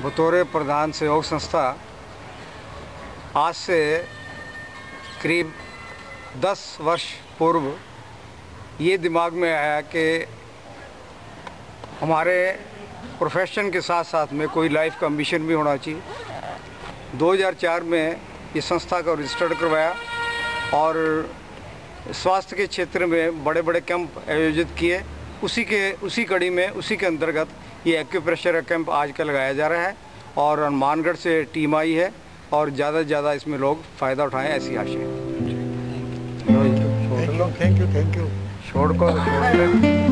बतौर प्रधान सहयोग संस्था आज से करीब 10 वर्ष पूर्व ये दिमाग में आया कि हमारे प्रोफेशन के साथ साथ में कोई लाइफ का मिशन भी होना चाहिए। 2004 में इस संस्था को रजिस्टर्ड करवाया और स्वास्थ्य के क्षेत्र में बड़े बड़े कैंप आयोजित किए। उसी कड़ी में उसी के अंतर्गत ये एक्यूप्रेशर कैंप आज का लगाया जा रहा है और हनुमानगढ़ से टीम आई है और ज़्यादा से ज़्यादा इसमें लोग फ़ायदा उठाएं, ऐसी आशा है। Thank you. छोड़ को